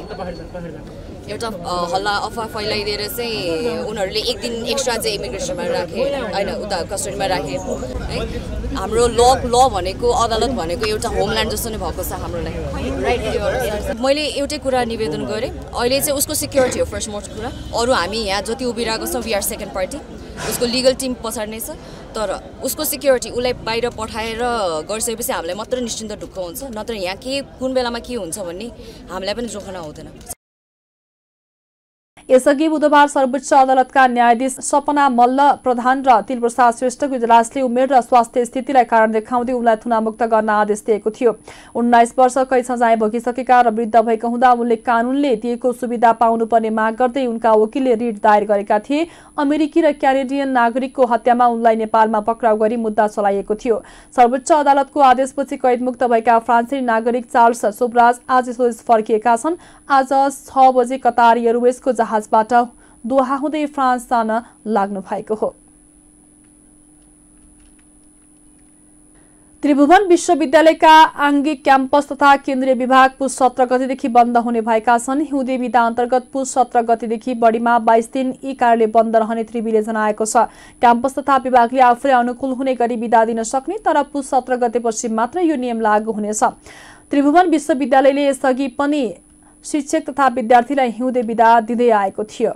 एउटा हल्ला अफवाह फैलाइदिएर चाहिँ उनीहरूले एक दिन एक्स्ट्रा चाहिँ इमिग्रेसनमा राखे होइन उता कस्टडीमा राखे है। हाम्रो ल ल भनेको अदालत भनेको एउटा होमल्यान्ड जस्तो नै भएको छ हाम्रो लागि राइट। मैले एउटै कुरा निवेदन गरेँ, अहिले चाहिँ उसको सिक्योरिटी हो फर्स्ट मोस्ट कुरा। अरू हामी यहाँ जति उभिरहेको छौँ वी आर सेकेन्ड पार्टी, उसको लिगल टिम पछाडि नै छ। तर उसको सिक्योरिटी उसलाई बाहिर पठाएर गरिसकेपछि हामीलाई मात्र निश्चिन्त ढुक्क हुन्छ, नत्र यहाँ के कुन बेलामा के हुन्छ भन्ने हामीलाई पनि जोखना हुँदैन। यसअघि बुधबार सर्वोच्च अदालतका न्यायाधीश सपना मल्ल प्रधान र तिलप्रसाद श्रेष्ठको इजलासले उमेर र स्वास्थ्य स्थितिलाई कारण देखाउँदै उनलाई थुनामुक्त गर्न आदेश दिएको थियो। उन्नाइस वर्ष कैद सजाय भोगिसकेका र वृद्ध भएका हुँदा उनले कानूनले दिएको सुविधा पाउनुपर्ने माग गर्दै उनका वकिलले रिट दायर गरेका थिए। अमेरिकी र क्यानेडियन नागरिकको हत्यामा उनलाई नेपालमा पक्राउ गरी मुद्दा चलाइएको थियो। सर्वोच्च अदालतको आदेशपछि कैदमुक्त भएका फ्रान्सेली नागरिक चार्ल्स सोब्राज आज स्वदेश फर्किएका छन्। आज छ बजे कतार एयरवेजको जहाजबाट दोहा हुँदै फ्रान्स जान लाग्नु भएको हो। त्रिभुवन विश्वविद्यालयका आङ्गिक क्याम्पस तथा केन्द्रीय विभाग पुस सत्र गतिदेखि बन्द हुने भएका छन्। हिउँदे विधा अन्तर्गत पुस सत्र गतिदेखि बढीमा बाइस दिन यी कार्यालय बन्द रहने त्रिवीले जनाएको छ। क्याम्पस तथा विभागले आफूले अनुकूल हुने गरी विदा दिन सक्ने, तर पुस सत्र गतेपछि मात्र यो नियम लागू हुनेछ। त्रिभुवन विश्वविद्यालयले यसअघि पनि शिक्षक तथा विद्यार्थीलाई हिउँदे विदा दिँदै आएको थियो।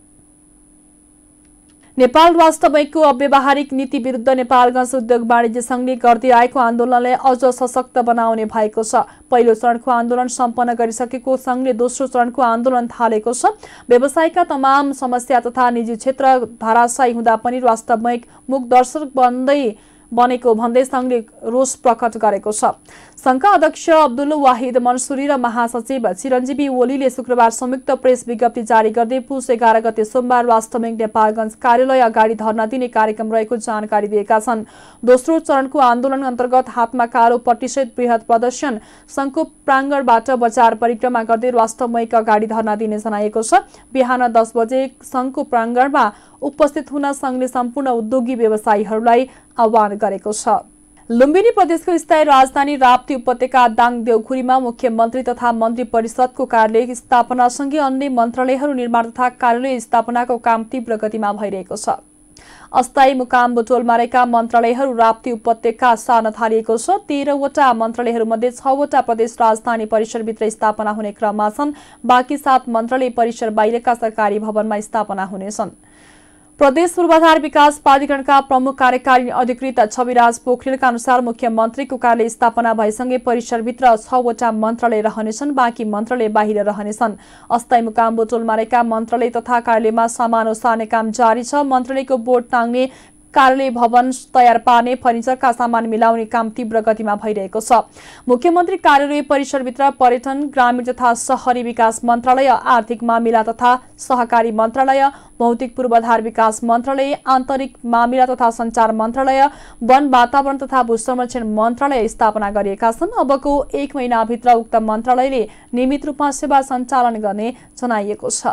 नेपाल राष्ट्र बैंकको अव्यावहारिक नीति विरुद्ध नेपालगञ्ज उद्योग वाणिज्य संघले गर्दै आएको आन्दोलनलाई अझ सशक्त बनाउने भएको छ। पहिलो चरणको आन्दोलन सम्पन्न गरिसकेको संघले दोस्रो चरणको आन्दोलन थालेको छ। व्यवसायका तमाम समस्या तथा निजी क्षेत्र धराशायी हुँदा पनि राष्ट्र बैंक मुखदर्शक बन्दै बनेको भन्दै संघले रोष प्रकट गरेको छ। संघका अध्यक्ष अब्दुल वाहिद मन्सुरी र महासचिव चिरञ्जीवी ओलीले शुक्रबार संयुक्त प्रेस विज्ञप्ति जारी गर्दै पुस एघार गते सोमबार राष्ट्र बैंक नेपालगञ्ज कार्यालय अगाडि धरना दिने कार्यक्रम रहेको जानकारी दिएका छन्। दोस्रो चरणको आन्दोलन अन्तर्गत हातमा कालो पट्टीसहित बृहत प्रदर्शन संघको प्राङ्गणबाट बजार परिक्रमा गर्दै राष्ट्र बैंक अगाडि धरना दिने जनाएको छ। बिहान दस बजे संघको प्राङ्गणमा उपस्थित हुन संघले सम्पूर्ण उद्योगी व्यवसायीहरूलाई आह्वान गरेको छ। लुम्बिनी प्रदेशको स्थायी राजधानी राप्ती उपत्यका दाङ देउखुरीमा मुख्यमन्त्री तथा मन्त्री परिषदको कार्यालय स्थापनासँगै अन्य मन्त्रालयहरू निर्माण तथा कार्यालय स्थापनाको काम तीव्र गतिमा भइरहेको छ। अस्थायी मुकाम बुटोलमा रहेका मन्त्रालयहरू राप्ती उपत्यका सार्न थालिएको छ। तेह्रवटा मन्त्रालयहरूमध्ये छवटा प्रदेश राजधानी परिसरभित्र स्थापना हुने क्रममा छन्। बाँकी सात मन्त्रालय परिसर बाहिरका सरकारी भवनमा स्थापना हुनेछन्। प्रदेश पूर्वाधार विकास प्राधिकरणका प्रमुख कार्यकारी अधिकृत छविराज पोखरेलका अनुसार मुख्यमन्त्रीको कार्यालय स्थापना भएसँगै परिसरभित्र छवटा मन्त्रालय रहनेछन्, बाँकी मन्त्रालय बाहिर रहनेछन्। अस्थायी मुकाम बुटोलमा रहेका मन्त्रालय तथा कार्यालयमा सामान ओसार्ने काम जारी छ। मन्त्रालयको बोर्ड टाङ्ने, कार्यालय भवन तयार पार्ने, फर्निचरका सामान मिलाउने काम तीव्र गतिमा भइरहेको छ। मुख्यमन्त्री कार्यालय परिसरभित्र पर्यटन, ग्रामीण तथा शहरी विकास मन्त्रालय, आर्थिक मामिला तथा सहकारी मन्त्रालय, भौतिक पूर्वाधार विकास मन्त्रालय, आन्तरिक मामिला तथा सञ्चार मन्त्रालय, वन वातावरण तथा भू संरक्षण मन्त्रालय स्थापना गरिएका छन्। अबको एक महिनाभित्र उक्त मन्त्रालयले नियमित रूपमा सेवा सञ्चालन गर्ने जनाइएको छ।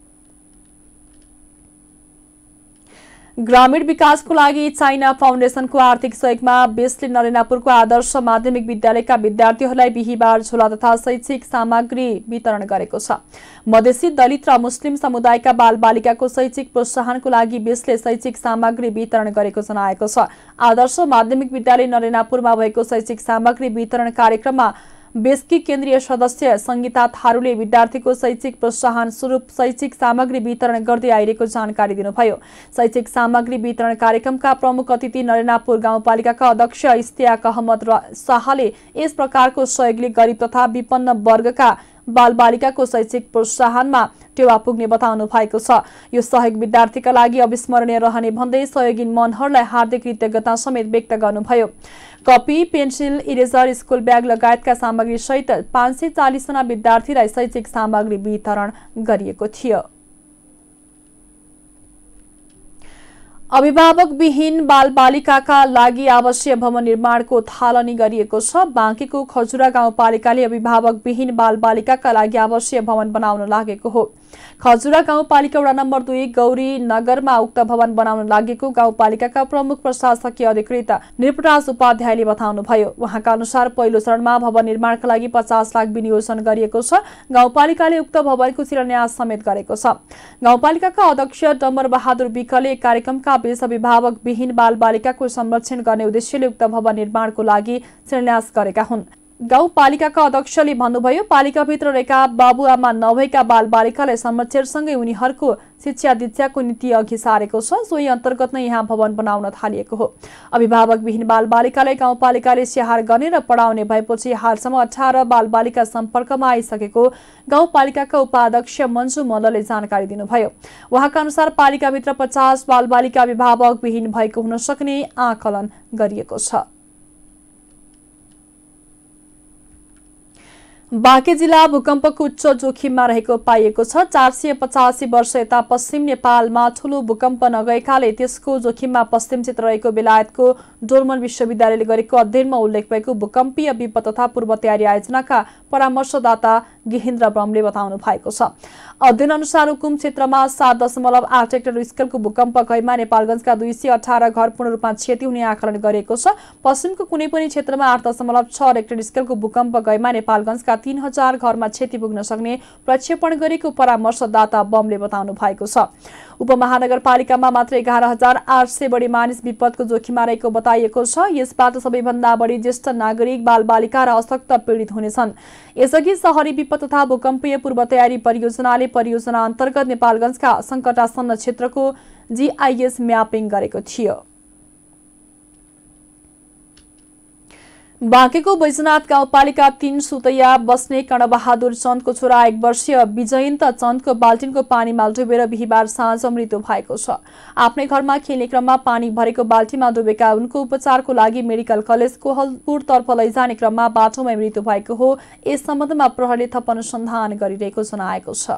ग्रामीण विकासको लागि चाइना फाउन्डेसनको आर्थिक सहयोगमा बेसले नरेनापुरको आदर्श माध्यमिक विद्यालयका विद्यार्थीहरूलाई बिहिबार झोला तथा शैक्षिक सामग्री वितरण गरेको छ। मधेसी, दलित र मुस्लिम समुदायका बालबालिकाको शैक्षिक प्रोत्साहनको लागि बेसले शैक्षिक सामग्री वितरण गरेको जनाएको छ। आदर्श माध्यमिक विद्यालय नरेनापुरमा भएको शैक्षिक सामग्री वितरण कार्यक्रममा बेसकी केन्द्रीय सदस्य संगीता थारूले विद्यार्थीको शैक्षिक प्रोत्साहन स्वरूप शैक्षिक सामग्री वितरण गर्दै आइरहेको जानकारी दिनुभयो। शैक्षिक सामग्री वितरण कार्यक्रमका प्रमुख अतिथि नरेनापुर गाउँपालिकाका अध्यक्ष इस्तियाक अहमद शाहले यस प्रकारको सहयोगले गरिब तथा विपन्न वर्गका बालबालिकाको शैक्षिक प्रोत्साहनमा टेवा पुग्ने बताउनु भएको छ। यो सहयोग विद्यार्थीका लागि अविस्मरणीय रहने भन्दै सहयोगी मनहरूलाई हार्दिक कृतज्ञता समेत व्यक्त गर्नुभयो। Copy, pencil, eraser, school bag लगायतका सामग्री सहित पाँच सय चालिस जना विद्यार्थीलाई शैक्षिक सामग्री वितरण गरिएको थियो। अभिभावक विहीन बालबालिकाका लागि आवासीय भवन निर्माणको थालनी गरिएको छ। बाँकीको खजुरा गाउँपालिकाले अभिभावक विहीन बालबालिकाका लागि आवासीय भवन बनाउन लागेको हो। खजुरा गाउँपालिका वडा नम्बर दुई गौरी नगरमा उक्त भवन बनाउन लागेको गाउँपालिकाका प्रमुख प्रशासकीय अधिकृत निरपराज उपाध्यायले बताउनुभयो। उहाँका अनुसार पहिलो चरणमा भवन निर्माणका लागि पचास लाख विनियोजन गरिएको छ। गाउँपालिकाले उक्त भवनको शिलान्यास समेत गरेको छ। गाउँपालिकाका अध्यक्ष डम्बर बहादुर विकले कार्यक्रमका बीच अभिभावक विहीन बालबालिकाको संरक्षण गर्ने उद्देश्यले उक्त भवन निर्माणको लागि शिलान्यास गरेका हुन्। गाउँपालिकाका अध्यक्षले भन्नुभयो, पालिकाभित्र रहेका बाबुआमा नभएका बालबालिकालाई संरक्षणसँगै उनीहरूको शिक्षा दीक्षाको नीति अघि सारेको छ। सोही अन्तर्गत नै यहाँ भवन बनाउन थालिएको हो। अभिभावक विहीन बालबालिकालाई गाउँपालिकाले स्याहार गर्ने र पढाउने भएपछि हालसम्म अठार बालबालिका सम्पर्कमा आइसकेको गाउँपालिकाका उपाध्यक्ष मन्जु मल्लले जानकारी दिनुभयो। उहाँका अनुसार पालिकाभित्र पचास बालबालिका अभिभावक विहीन भएको हुन सक्ने आकलन गरिएको छ। बाँके जिल्ला भूकम्पको उच्च जोखिममा रहेको पाइएको छ। चार सय पचासी वर्ष यता पश्चिम नेपालमा ठूलो भूकम्प नगएकाले त्यसको जोखिममा पश्चिम क्षेत्र रहेको बेलायतको डोर्मन विश्वविद्यालयले गरेको अध्ययनमा उल्लेख भएको भूकम्पीय विपद तथा पूर्व तयारी आयोजनाका परामर्शदाता गेहेन्द्र ब्रह्मले बताउनु भएको छ। अध्ययन अनुसार हुकुम क्षेत्रमा सात दशमलव आठ हेक्टर स्केलको भूकम्प गएमा नेपालगञ्जका दुई सय अठार घर पूर्ण रूपमा क्षति हुने आकलन गरिएको छ। पश्चिमको कुनै पनि क्षेत्रमा आठ दशमलव छ हेक्टर स्केलको भूकम्प गएमा नेपालगञ्जका तीन हजार घरमा क्षति पुग्न सक्ने प्रक्षेपण गरेको परामर्शदाता बमले बताउनु भएको छ। उपमहानगरपालिकामा मात्र एघार हजार आठ सय बढी मानिस विपदको जोखिममा रहेको बताइएको छ। यसबाट सबैभन्दा बढी ज्येष्ठ नागरिक, बालबालिका र अशक्त पीडित हुनेछन्। यसअघि शहरी विपद तथा भूकम्पीय पूर्व तयारी परियोजनाले परियोजना अन्तर्गत नेपालगञ्जका सङ्कटासन्न क्षेत्रको जीआईएस म्यापिङ गरेको थियो। बाँकेको बैजनाथ गाउँपालिका तीन सुतैया बस्ने कर्णबहादुर चन्दको छोरा एक वर्षीय विजयन्त चन्दको बाल्टिनको पानीमा डुबेर बिहिबार साँझ मृत्यु भएको छ। आफ्नै घरमा खेल्ने क्रममा पानी भरेको बाल्टीमा डुबेका उनको उपचारको लागि मेडिकल कलेज कोहलपुरतर्फ लैजाने क्रममा बाटोमै मृत्यु भएको हो। यस सम्बन्धमा प्रहरीले थप अनुसन्धान गरिरहेको जनाएको छ।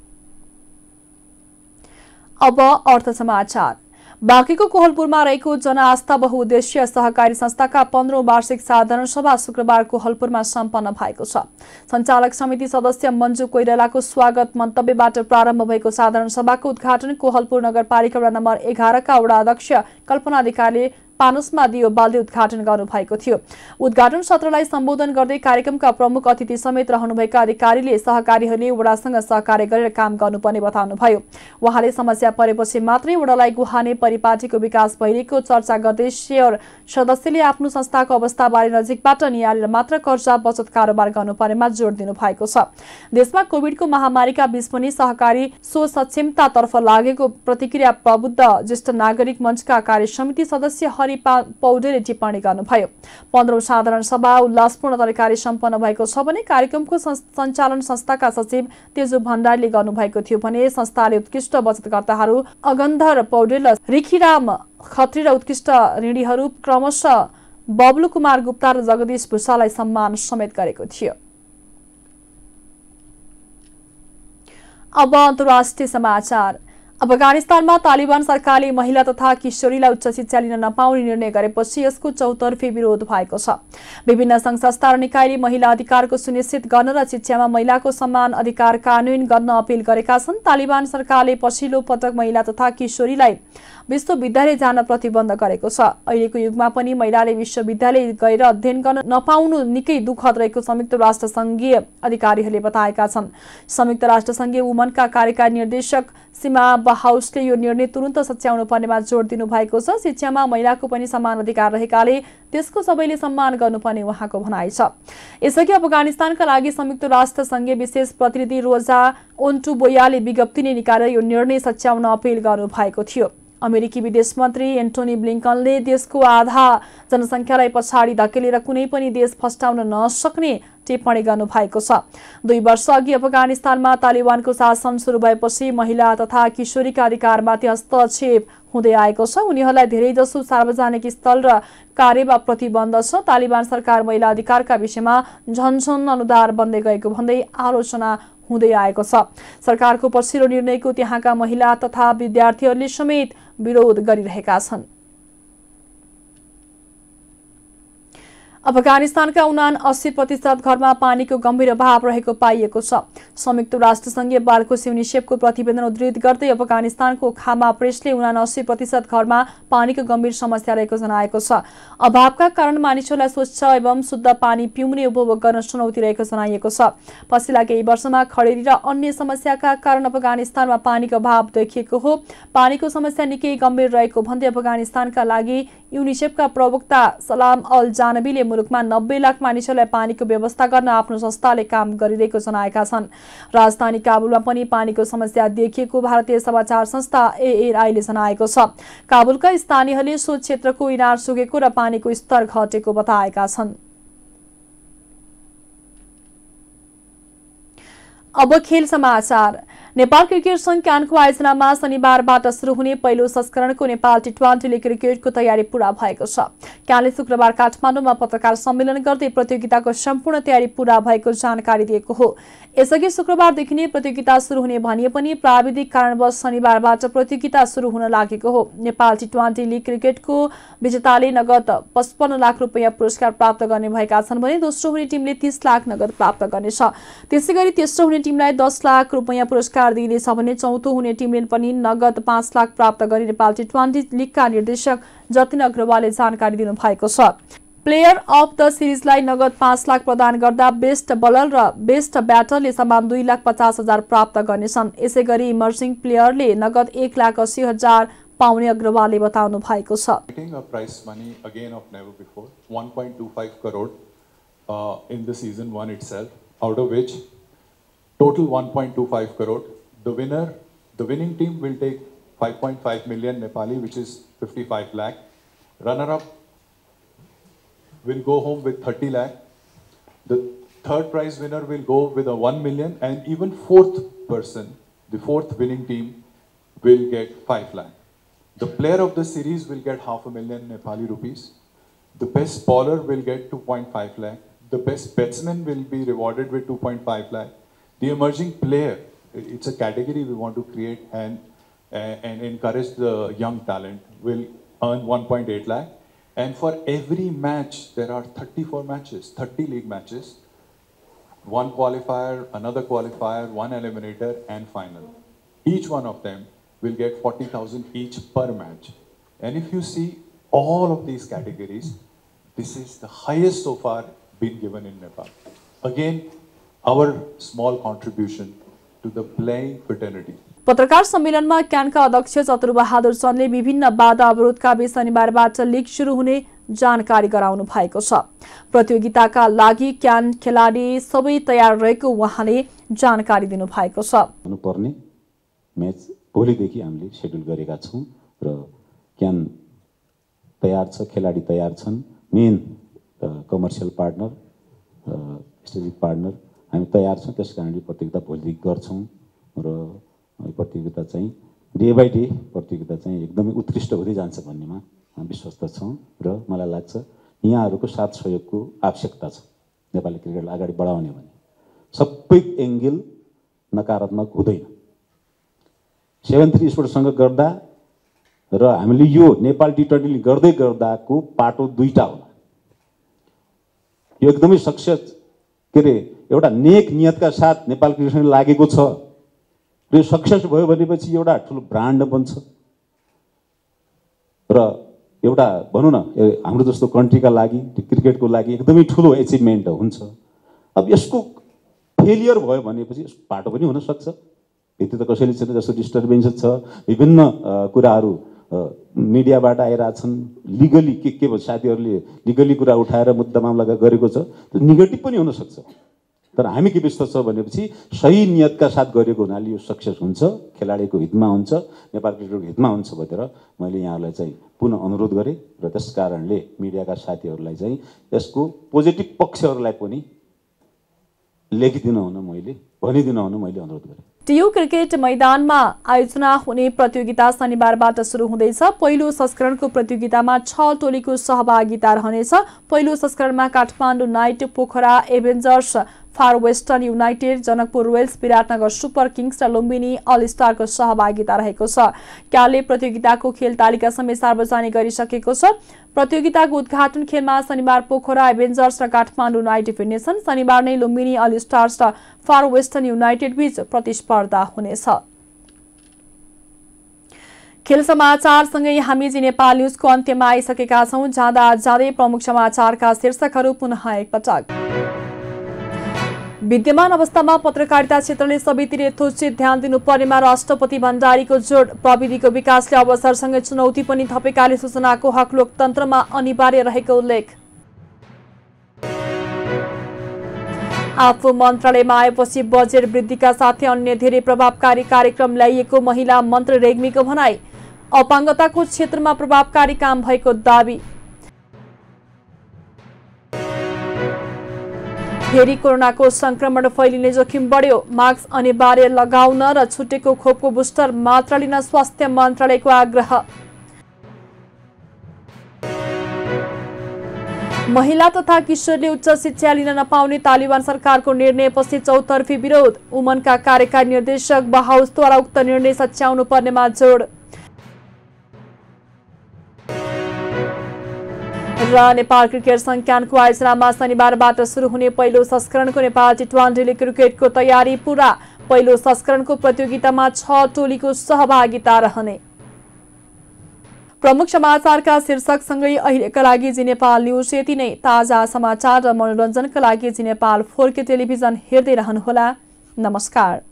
अब अर्थ समाचार। बाँकेको कोहलपुरमा रहेको जनआस्था बहुउद्देश्य सहकारी संस्थाका पन्ध्रौं वार्षिक साधारण सभा शुक्रबार कोहलपुरमा सम्पन्न भएको छ। सञ्चालक समिति सदस्य मञ्जु कोइरालाको स्वागत मन्तव्यबाट प्रारम्भ भएको साधारण सभाको उद्घाटन कोहलपुर नगरपालिका वडा नम्बर एघारका वडा अध्यक्ष कल्पना अधिकारीले पानसमा दियो बाल्दै उद्घाटन गर्नुभएको थियो। उद्घाटन सत्रलाई सम्बोधन गर्दै कार्यक्रमका प्रमुख अतिथि समेत रहनुभएका अधिकारीले सहकारीहरूले वडासँग सहकार्य गरेर काम गर्नुपर्ने बताउनुभयो। उहाँले समस्या परेपछि मात्रै वडालाई गुहार्ने परिपाटीको विकास भइरहेको चर्चा गर्दै शेयर सदस्यले आफ्नो संस्थाको अवस्थाबारे नजिकबाट निहालेर मात्र कर्जा बचत कारोबार गर्नुपर्नेमा जोड दिनु भएको छ। देशमा कोभिडको महामारीका बीच पनि सहकारी सो सक्षमतातर्फ लागेको प्रतिक्रिया प्रबुद्ध ज्येष्ठ नागरिक मञ्चका कार्य समिति सदस्य पौडेलले टिप्पणी गर्नुभयो। पन्ध्रौं साधारण सभा उल्लासपूर्ण तरिकाले सम्पन्न भएको छ भने कार्यक्रमको सञ्चालन संस्थाका सचिव तेजु भण्डारीले गर्नुभएको थियो भने संस्थाले उत्कृष्ट बचतकर्ताहरू अगन्धर पौडेल र रिखीराम खत्री र उत्कृष्ट ऋणीहरू क्रमशः बब्लु कुमार गुप्ता र जगदीश भूषाललाई सम्मान समेत गरेको थियो। अब अन्तर्राष्ट्रिय समाचार। अफगानिस्तानमा तालिबान सरकारले महिला तथा किशोरीलाई उच्च शिक्षा लिन नपाउने निर्णय गरेपछि यसको चौतर्फी विरोध भएको छ। विभिन्न संघ संस्था र निकायले महिला अधिकारको सुनिश्चित गर्न र शिक्षामा महिलाको समान अधिकार कार्यान्वयन गर्न अपील गरेका छन्। तालिबान सरकारले पछिल्लो पटक महिला तथा किशोरीलाई विश्वविद्यालय जान प्रतिबन्ध गरेको छ। अहिलेको युगमा पनि महिलाले विश्वविद्यालय गएर अध्ययन गर्न नपाउनु निकै दुःखद रहेको संयुक्त राष्ट्र संघीय अधिकारीहरूले बताएका छन्। संयुक्त राष्ट्र संघीय वुमनका कार्यकारी निर्देशक सीमा बहाउसले यो निर्णय तुरन्त सच्याउनु पर्नेमा जोड दिनु भएको छ। शिक्षामा महिलाको पनि समान अधिकार रहेकाले त्यसको सबैले सम्मान गर्नुपर्ने उहाँको भनाइ छ। यसअघि अफगानिस्तानका लागि संयुक्त राष्ट्र संघीय विशेष प्रतिनिधि रोजा ओन्टुबोयाले विज्ञप्ति नै निकालेर यो निर्णय सच्याउन अपील गर्नु भएको थियो। अमेरिकी विदेश मन्त्री एन्टोनी ब्लिङ्कनले देशको आधा जनसङ्ख्यालाई पछाडि धकेलेर कुनै पनि देश फस्टाउन नसक्ने टिप्पणी गर्नुभएको छ। दुई वर्ष अघि अफगानिस्तानमा तालिबानको शासन सुरु भएपछि महिला तथा किशोरीका अधिकारमाथि हस्तक्षेप हुँदै आएको छ। उनीहरूलाई धेरैजसो सार्वजनिक स्थल र कार्यमा प्रतिबन्ध छ। तालिबान सरकार महिला अधिकारका विषयमा झनझन अनुदार बन्दै गएको भन्दै आलोचना हुँदै आएको छ। सरकारको पछिल्लो निर्णयको त्यहाँका महिला तथा विद्यार्थीहरूले समेत विरोध गरिरहेका छन्। अफगानिस्तानका उनान अस्सी प्रतिशत घरमा पानीको गम्भीर अभाव रहेको पाइएको छ। संयुक्त राष्ट्र संघीय बालकोष युनिसेफको प्रतिवेदन उद्धृत गर्दै अफगानिस्तानको खामा प्रेसले उनान अस्सी प्रतिशत घरमा पानीको गम्भीर समस्या रहेको जनाएको छ। अभावका कारण मानिसहरूलाई स्वच्छ एवं शुद्ध पानी पिउने उपभोग गर्न चुनौती रहेको जनाइएको छ। पछिल्ला केही वर्षमा खडेरी र अन्य समस्याका कारण अफगानिस्तानमा पानीको अभाव देखिएको हो। पानीको समस्या निकै गम्भीर रहेको भन्दै अफगानिस्तानका लागि युनिसेफका प्रवक्ता सलाम अल जानबीले मुलुकमा नब्बे लाख मानिसहरूलाई पानीको व्यवस्था गर्न आफ्नो संस्थाले काम गरिरहेको जनाएका छन्। राजधानी काबुलमा पनि पानीको समस्या देखिएको भारतीय समाचार संस्था एएनआईले जनाएको छ। काबुलका स्थानीयहरूले सो क्षेत्रको इनार सुकेको र पानीको स्तर घटेको बताएका छन्। अब खेल समाचार। नेपाल क्रिकेट संघ क्यानको आयोजनामा शनिबारबाट सुरु हुने पहिलो संस्करणको नेपाल टी ट्वेन्टी लीग क्रिकेटको तयारी पूरा भएको छ। क्यानले शुक्रबार काठमाडौँमा पत्रकार सम्मेलन गर्दै प्रतियोगिताको सम्पूर्ण तयारी पूरा भएको जानकारी दिएको हो। यसअघि शुक्रबारदेखि नै प्रतियोगिता सुरु हुने भनिए पनि प्राविधिक कारणवश शनिबारबाट प्रतियोगिता सुरु हुन लागेको हो। नेपाल टी ट्वेन्टी लीग क्रिकेटको विजेताले नगद पचपन्न लाख रुपियाँ पुरस्कार प्राप्त गर्ने भएका छन् भने दोस्रो हुने टिमले तीस लाख नगद प्राप्त गर्नेछ। त्यसै गरी तेस्रो हुने टिमलाई दस लाख रुपियाँ पुरस्कार दिइनेछ भने चौथो हुने टिमले पनि नगद पाँच लाख प्राप्त गरी नेपाल टी ट्वेन्टी लीगका निर्देशक जतिन अग्रवालले जानकारी दिनुभएको छ। प्लेयर अफ द सिरिजलाई नगद पाँच लाख प्रदान गर्दा बेस्ट बलर र बेस्ट ब्याटरले समान दुई लाख पचास हजार प्राप्त गर्नेछन्। यसै गरी इमर्जिङ प्लेयरले नगद एक लाख अस्सी हजार पाउने अग्रवालले बताउनु भएको छ। Prize money again of never before, one point two five crore uh, in the season one itself, out of which total one point two five crore. The winner, the winning team will take five point five million Nepali, which is fifty-five lakh. Runner-up will go home with thirty lakh. The third prize winner will go with a one million, and even fourth person, the fourth winning team, will get five lakh. The player of the series will get half a million Nepali rupees. The best bowler will get two point five lakh. The best batsman will be rewarded with two point five lakh. The emerging player, it's a category we want to create and, uh, and encourage the young talent, will earn one point eight lakh. And for every match, there are thirty-four matches, thirty league matches, one qualifier, another qualifier, one eliminator, and final. Each one of them will get forty thousand each per match. And if you see all of these categories, this is the highest so far been given in Nepal. Again, our small contribution to the playing fraternity. पत्रकार सम्मेलनमा क्यानका अध्यक्ष चतुरबहादुर चन्दले विभिन्न बाधा अवरोधका बीच शनिबारबाट league सुरु हुने जानकारी गराउनु भएको छ। प्रतियोगिताका लागि क्यान खेलाडी सबै तयार रहेको उहाँले जानकारी दिनु भएको छ। हुनुपर्ने म्याच भोलिदेखि हामीले शेड्युल गरेका छौं र क्यान तयार छ, खेलाडी तयार छन्। Main commercial partner, strategic partner हामी तयार छौं। त्यसकारणले प्रतियोगिता भोलिदेखि गर्छौं र प्रतियोगिता चाहिँ डे बाई डे प्रतियोगिता चाहिँ एकदमै उत्कृष्ट हुँदै जान्छ भन्नेमा विश्वस्त छौं र मलाई लाग्छ यहाँहरुको साथ सहयोगको आवश्यकता छ। नेपाली क्रिकेटलाई अगाडि बढाउने भने सबै एंगल नकारात्मक हुँदैन। सेभेन थ्री स्पोर्ट्ससँग गर्दा र हामीले यो नेपाल टी ट्वेन्टी गर्दै गर्दाको पाटो दुईटा होला। यो एकदमै सक्सेस के रे एउटा नेक नियतका साथ नेपाल क्रिकेटसँग लागेको छ र यो सक्सेस भयो भनेपछि एउटा ठुलो ब्रान्ड बन्छ र एउटा भनौं न हाम्रो जस्तो कन्ट्रीका लागि क्रिकेटको लागि एकदमै ठुलो अचिभमेन्ट हुन्छ। अब यसको फेलियर भयो भनेपछि पाटो पनि हुन सक्छ। यति त कसैले छैन, जस्तो डिस्टर्बेन्स छ, विभिन्न कुराहरू मिडियाबाट आइरहेछन्, लिगली के के साथीहरूले लिगली कुरा उठाएर मुद्दा मामला गरेको छ, त्यो नेगेटिभ पनि हुन सक्छ। तर हामी के विश्वास छ भनेपछि सही नियतका साथ गरेको हुनाले यो सक्सेस हुन्छ, खेलाडीको हितमा हुन्छ, नेपाल क्रिकेटको हितमा हुन्छ भनेर मैले यहाँलाई चाहिँ पुनः अनुरोध गरेँ र त्यसकारणले मिडियाका साथीहरूलाई चाहिँ यसको पोजिटिभ पक्षहरूलाई पनि लेखिदिनु हुन मैले भनिदिनु हुन मैले अनुरोध गरेँ। टियु क्रिकेट मैदानमा आयोजना हुने प्रतियोगिता शनिबारबाट सुरु हुँदैछ। पहिलो संस्करणको प्रतियोगितामा छ टोलीको सहभागिता रहनेछ। पहिलो संस्करणमा Kathmandu knights, Pokhara avengers, far western united, Janakpur royals, Biratnagar super kings र लुम्बिनी अल स्टारको सहभागिता रहेको छ। क्यालले प्रतियोगिताको खेल तालिका समेत सार्वजनिक गरिसकेको छ। प्रतियोगिताको उद्घाटन खेलमा शनिबार पोखरा एभेन्जर्स र काठमाडौँ नाइट भिड्नेछन्। शनिबार नै लुम्बिनी अल स्टार्स र फार वेस्टर्न युनाइटेड बीच प्रतिस्पर्धा हुनेछ। खेल समाचारसँगै हामी जी नेपाल न्युजको अन्त्यमा आइसकेका छौं। जाँदा जाँदै प्रमुख समाचारका शीर्षकहरू पुनः एकपटक। विद्यमान अवस्थामा पत्रकारिता क्षेत्रले सबैतिर यथोचित ध्यान दिनुपर्नेमा राष्ट्रपति भण्डारीको जोड। प्रविधिको विकासले अवसरसँगै चुनौती पनि थपेकाले सूचनाको हक लोकतन्त्रमा अनिवार्य रहेको उल्लेख। आफू मन्त्रालयमा आएपछि बजेट वृद्धिका साथै अन्य धेरै प्रभावकारी कार्यक्रम ल्याइएको महिला मन्त्री रेग्मीको भनाई। अपाङ्गताको क्षेत्रमा प्रभावकारी काम भएको दावी। फेरि कोरोनाको संक्रमण फैलिने जोखिम बढ्यो। मास्क अनिवार्य लगाउन र छुटेको खोपको बुस्टर मात्रा लिन स्वास्थ्य मन्त्रालयको आग्रह। महिला तथा किशोरले उच्च शिक्षा लिन नपाउने तालिबान सरकारको निर्णयपछि चौतर्फी विरोध। उमनका कार्यकारी निर्देशक बहाउसद्वारा उक्त निर्णय सच्याउनु पर्नेमा जोड। र नेपाल क्रिकेट संज्ञानको आयोजनामा शनिबारबाट सुरु हुने पहिलो संस्करणको नेपाल टी ट्वेन्टी लीग क्रिकेटको तयारी पूरा। पहिलो संस्करणको प्रतियोगितामा छ टोलीको सहभागिता रहने। प्रमुख समाचारका शीर्षकसँगै अहिलेका लागि जी नेपाल न्युज यति नै। ताजा समाचार र मनोरञ्जनका लागि G Nepal four K television हेर्दै रहनुहोला। नमस्कार।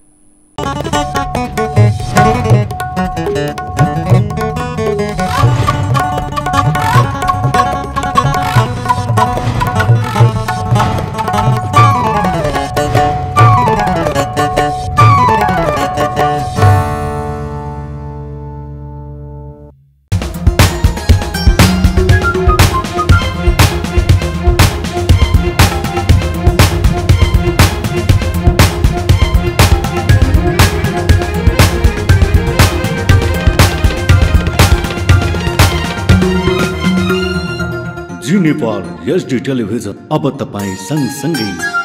जी नेपाल एचडी टेलिभिजन अब तपाईँ सँगसँगै